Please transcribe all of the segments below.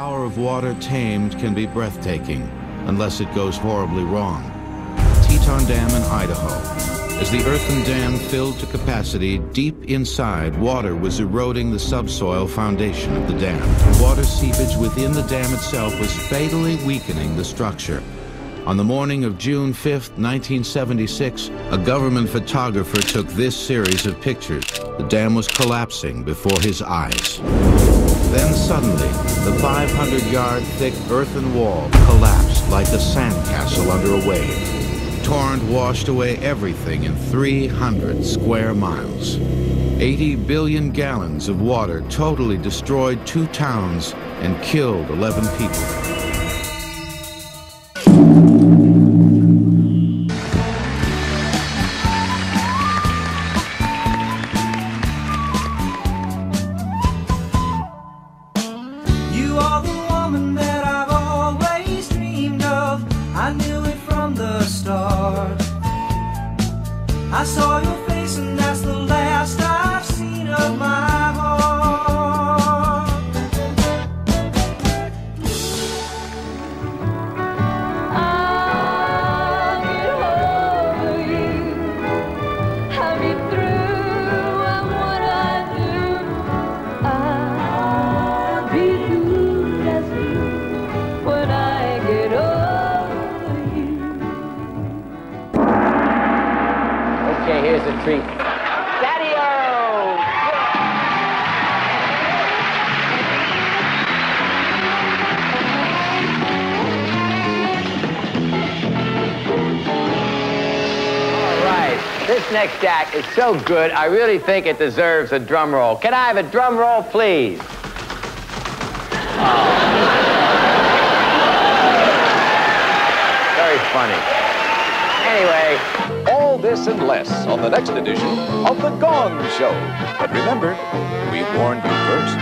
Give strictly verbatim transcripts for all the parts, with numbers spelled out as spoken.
power of water tamed can be breathtaking, unless it goes horribly wrong. Teton Dam in Idaho. As the earthen dam filled to capacity, deep inside, water was eroding the subsoil foundation of the dam. Water seepage within the dam itself was fatally weakening the structure. On the morning of June fifth, nineteen seventy-six, a government photographer took this series of pictures. The dam was collapsing before his eyes. Then suddenly, the five hundred yard thick earthen wall collapsed like a sandcastle under a wave. Torrent washed away everything in three hundred square miles. eighty billion gallons of water totally destroyed two towns and killed eleven people. You are the woman that I've always dreamed of. I knew it from the start. I saw your face and that's the last I've seen of my heart. I'll get over you, I'll get through, and what I do, I'll be blue as you when I get over you. Okay, here's a treat. Daddy-o! All right, this next act is so good, I really think it deserves a drum roll. Can I have a drum roll, please? Oh. Very funny. Anyway, All this and less on the next edition of The Gong Show. But remember, we warned you first.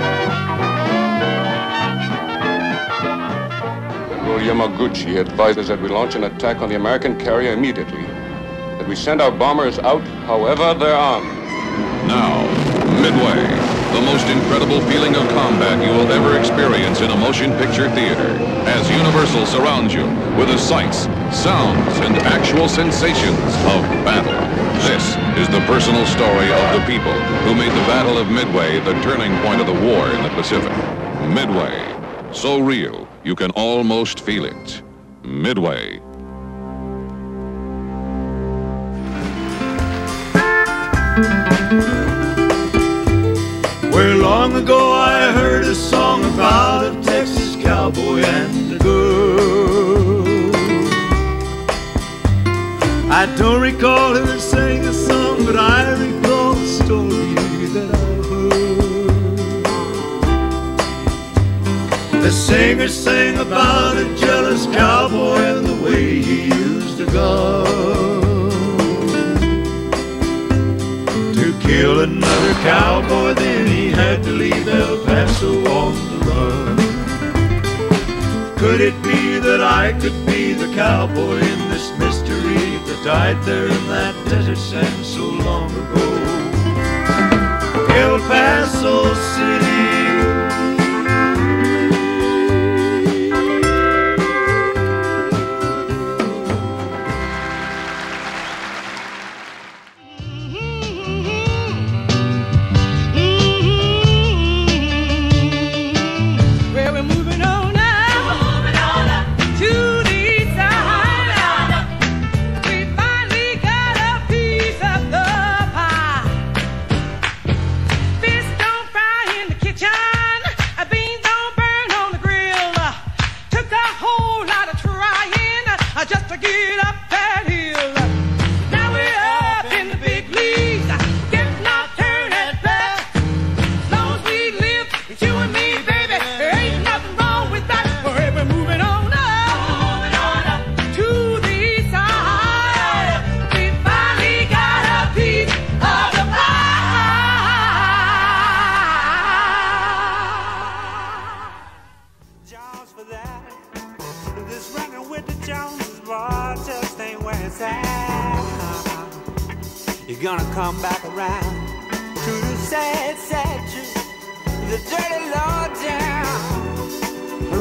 Admiral Yamaguchi advises that we launch an attack on the American carrier immediately. That we send our bombers out however they're armed. Now, Midway, the most incredible feeling of combat you will ever experience in a motion picture theater, as Universal surrounds you with the sights, sounds, and actual sensations of battle. This is the personal story of the people who made the Battle of Midway the turning point of the war in the Pacific. Midway, so real you can almost feel it. Midway. Where long ago I heard a song about a Texas cowboy and a girl. I don't recall who sang the song, but I recall the story that I heard. The singer sang about a jealous cowboy and the way he used a gun to kill another cowboy. Then he had to leave El Paso on the run. Could it be that I could be the cowboy in this mystery that died there in that desert sand so long ago? El Paso City. You're gonna come back around to the sad, sad truth, the dirty low down.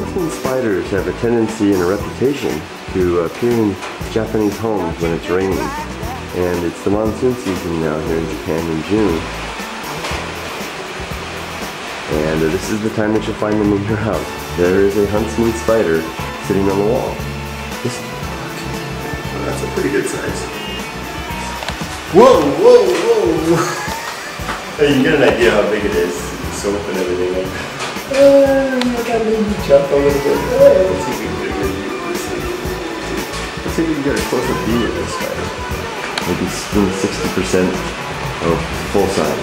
Huntsman spiders have a tendency and a reputation to appear in Japanese homes when it's raining. And it's the monsoon season now here in Japan in June. And uh, this is the time that you'll find them in your house. There is a huntsman spider sitting on the wall. This, oh, that's a pretty good size. Whoa, whoa, whoa! You can get an idea how big it is. Soap and everything. Like, uh, I got maybe jump a little bit. Uh, let's see if we can get a good view of this thing. Let's see if we can get a close-up view of this spider. Maybe sixty percent of full size.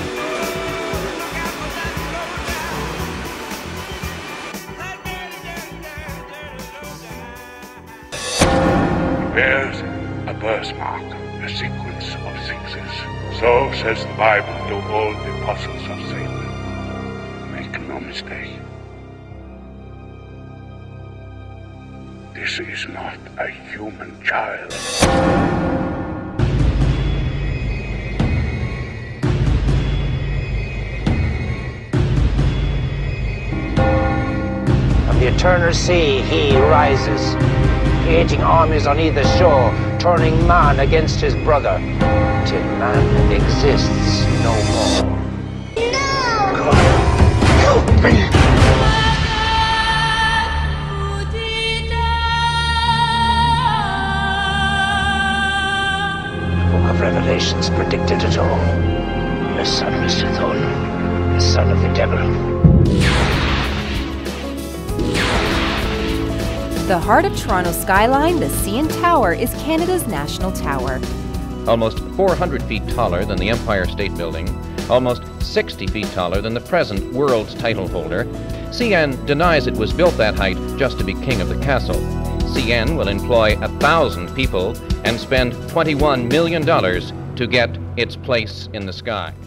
Bears a birthmark, a sequence of sixes. So says the Bible to all the apostles of Satan. Make no mistake. This is not a human child. From the eternal sea he rises, creating armies on either shore, turning man against his brother, till man exists no more. No! God, help me! The book of Revelations predicted it all. The son of Sithon, the son of the devil. The heart of Toronto's skyline, the C N Tower, is Canada's national tower. Almost four hundred feet taller than the Empire State Building, almost sixty feet taller than the present world's title holder, C N denies it was built that height just to be king of the castle. C N will employ a thousand people and spend twenty-one million dollars to get its place in the sky.